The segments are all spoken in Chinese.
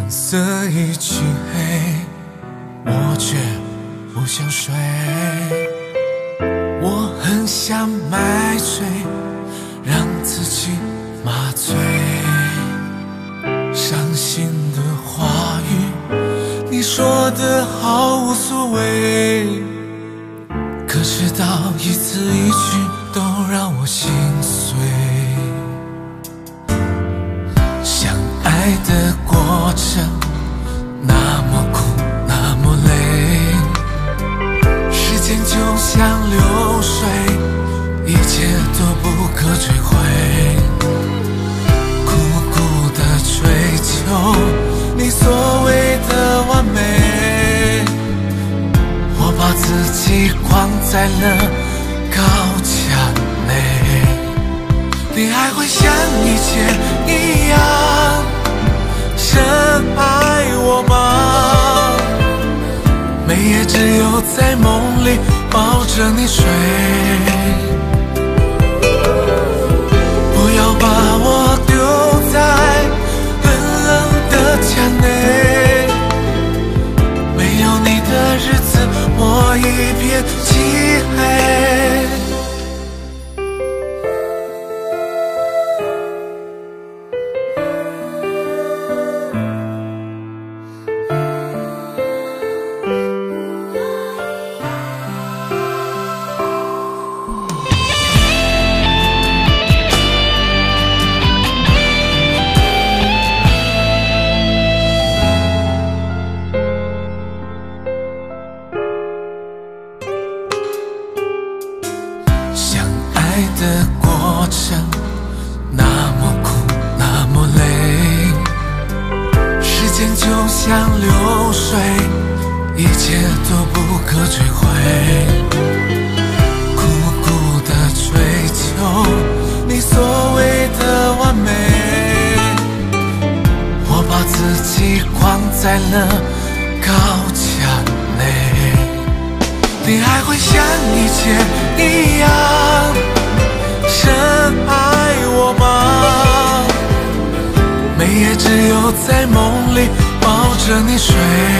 灯色已漆黑，我却不想睡。我很想买醉，让自己麻醉。伤心的话语，你说的好无所谓，可是到一字一句都让我心碎。相爱的过程那么苦那么累，时间就像流水，一切都不可追回。苦苦的追求你所谓的完美，我把自己关在了高墙内。你还会像以前一样深爱我吗？每夜只有在梦里抱着你睡，不要把我丢在冷冷的墙内。没有你的日子我一片漆黑。爱的过程那么苦那么累，时间就像流水，一切都不可追回。苦苦的追求你所谓的完美，我把自己关在了高墙内。你还会像以前一样深爱我吗？每夜只有在梦里抱着你睡，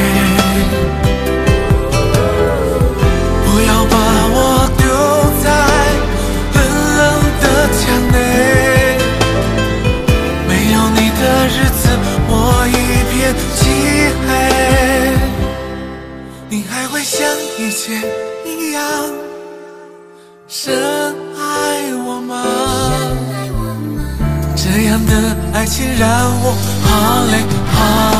不要把我丢在冷冷的墙内。没有你的日子我一片漆黑。你还会像以前一样深爱我吗？这样的爱情让我好累好累。